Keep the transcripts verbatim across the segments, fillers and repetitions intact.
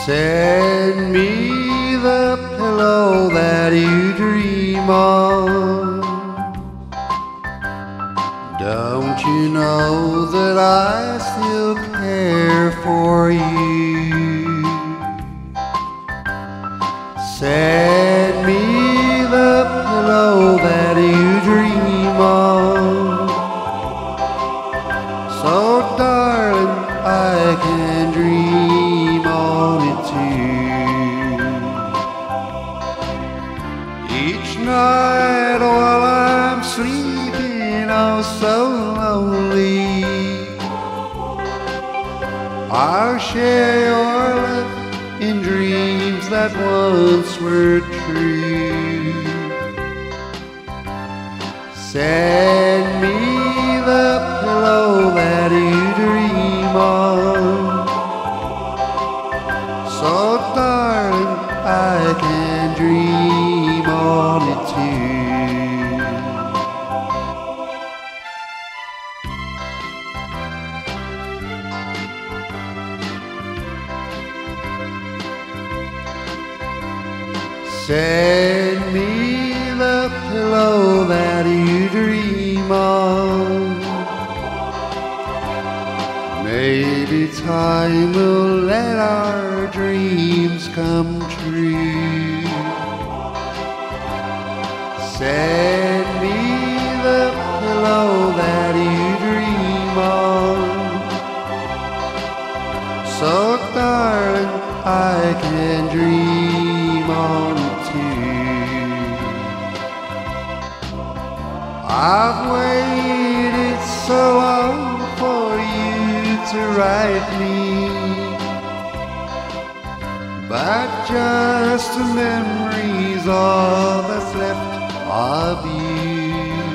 Send me the pillow that you dream on. Don't you know that I still care for you? Send me the pillow that you dream on, so darling, I can dream on it too. Each night while I'm sleeping, oh so lonely, I'll share your love in dreams that once were true. Send me the pillow that you dream on, so darling, I can dream on it too. Send me the pillow that you dream on. Maybe time will let our dreams come true. Send me the pillow that you dream on, so darling, I can dream on it too. I've waited so long for you to write me, but just a memory's all that's left of you.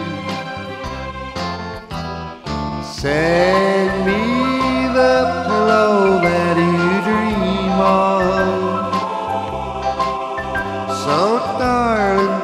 Send me the pillow that you dream on, so darling,